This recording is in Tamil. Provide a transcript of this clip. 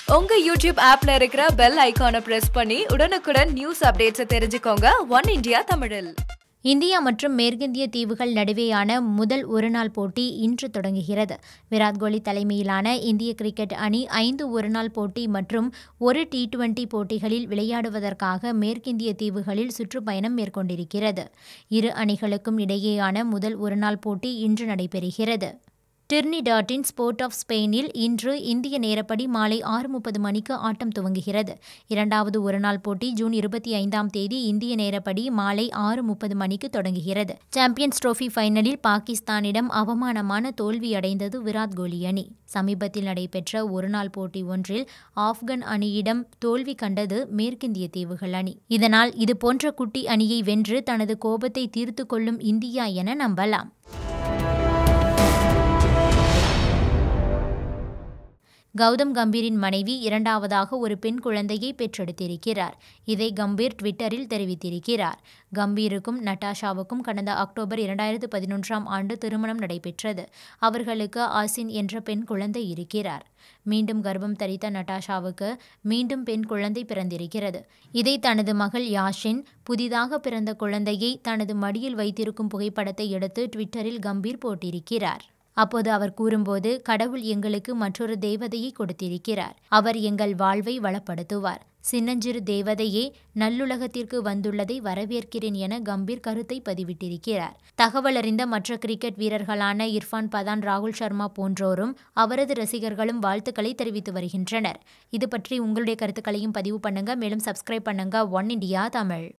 உங்க YouTube ஆப்ல இருக்கிற பெல் ஐகானை பிரஸ் பண்ணி உடனுக்குடன் நியூஸ் அப்டேட்ஸ் தெரிஞ்சுக்கோங்க ஒன் இந்தியா தமிழில். இந்தியா மற்றும் மேற்கிந்திய தீவுகள் நடுவேயான முதல் ஒருநாள் போட்டி இன்று தொடங்குகிறது. விராட் கோலி தலைமையிலான இந்திய கிரிக்கெட் அணி 5 ஒருநாள் போட்டி மற்றும் 1 T20 போட்டிகளில் விளையாடுவதற்காக மேற்கிந்திய தீவுகளில் சுற்றுப்பயணம் மேற்கொண்டிருக்கிறது. இரு அணிகளுக்கும் இடையேயான முதல் ஒருநாள் போட்டி இன்று நடைபெறுகிறது. டிரினிடாட்டின் ஸ்போர்ட் ஆஃப் ஸ்பெயினில் இன்று இந்திய நேரப்படி மாலை 6:30 மணிக்கு ஆட்டம் துவங்குகிறது. இரண்டாவது ஒருநாள் போட்டி ஜூன் 25ஆம் தேதி இந்திய நேரப்படி மாலை 6:30 மணிக்கு தொடங்குகிறது. சாம்பியன்ஸ் டிரோபி ஃபைனலில் பாகிஸ்தானிடம் அவமானமான தோல்வியடைந்தது விராட் கோலி அணி. சமீபத்தில் நடைபெற்ற ஒருநாள் போட்டி ஒன்றில் ஆப்கன் அணியிடம் தோல்வி கண்டது மேற்கிந்திய தீவுகள் அணி. இதனால் இதுபோன்ற குட்டி அணியை வென்று தனது கோபத்தை தீர்த்து கொள்ளும் இந்தியா என நம்பலாம். கௌதம் கம்பீரின் மனைவி இரண்டாவதாக ஒரு பெண் குழந்தையை பெற்றெடுத்திருக்கிறார். இதை கம்பீர் ட்விட்டரில் தெரிவித்திருக்கிறார். கம்பீருக்கும் நட்டாஷாவுக்கும் கடந்த அக்டோபர் 2011ஆம் ஆண்டு திருமணம் நடைபெற்றது. அவர்களுக்கு ஆசின் என்ற பெண் குழந்தை இருக்கிறார். மீண்டும் கர்ப்பம் தரித்த நட்டாஷாவுக்கு மீண்டும் பெண் குழந்தை பிறந்திருக்கிறது. இதை தனது மகள் யாஷின் புதிதாக பிறந்த குழந்தையை தனது மடியில் வைத்திருக்கும் புகைப்படத்தை எடுத்து ட்விட்டரில் கம்பீர் போட்டிருக்கிறார். அப்போது அவர் கூறும்போது, கடவுள் எங்களுக்கு மற்றொரு தேவதையை கொடுத்திருக்கிறார். அவர் எங்கள் வாழ்வை வளப்படுத்துவார். சின்னஞ்சிறு தேவதையே நல்லுலகத்திற்கு வந்துள்ளதை வரவேற்கிறேன் என கம்பீர் கருத்தை பதிவிட்டிருக்கிறார். தகவல் அறிந்த மற்ற கிரிக்கெட் வீரர்களான இர்ஃபான் பதான், ராகுல் சர்மா போன்றோரும் அவரது ரசிகர்களும் வாழ்த்துக்களை தெரிவித்து வருகின்றனர். இது பற்றி உங்களுடைய கருத்துக்களையும் பதிவு பண்ணுங்க. மேலும் சப்ஸ்கிரைப் பண்ணுங்க ஒன் இண்டியா தமிழ்.